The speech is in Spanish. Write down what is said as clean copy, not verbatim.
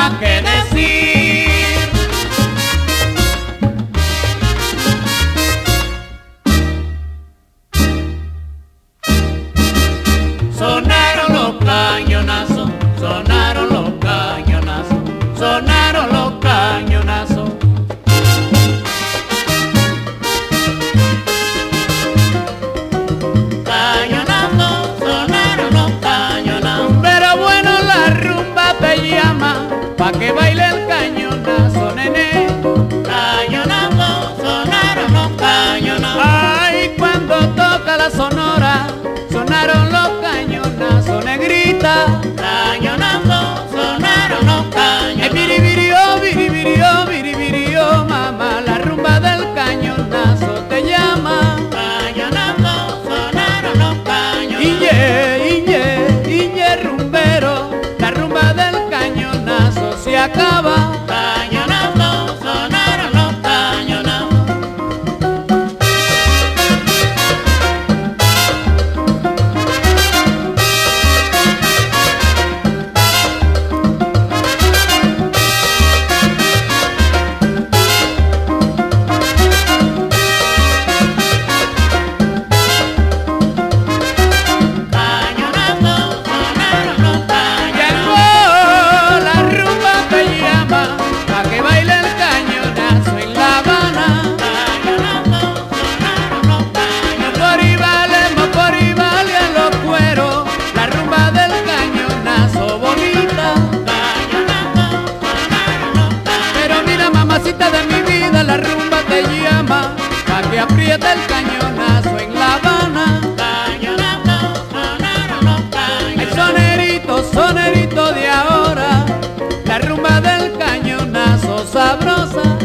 nada que decir. Sonaron los cañonazos, sonaron los cañonazos, sonaron los cañonazos. Cañonazos, sonaron los cañonazos. Pero bueno, la rumba te llama pa' que baile el cañonazo, nené. Cañonazos, sonaron los cañonazos. Ay, cuando toca la sonora, sonaron los cañonazos, negrita. Cañonazos, sonaron los cañonazos. Biribirio, biribirio, mamá, la rumba del cañonazo te llama. Cañonazos, sonaron los cañonazos. Iñe, rumbero, la rumba del cañonazo se acaba. Cañonazos, sonaron los cañonazos. De mi vida la rumba te llama, pa' que aprieta el cañonazo en La Habana. Cañonazo, sonaron los cañonazos. El sonerito de ahora, la rumba del cañonazo sabrosa.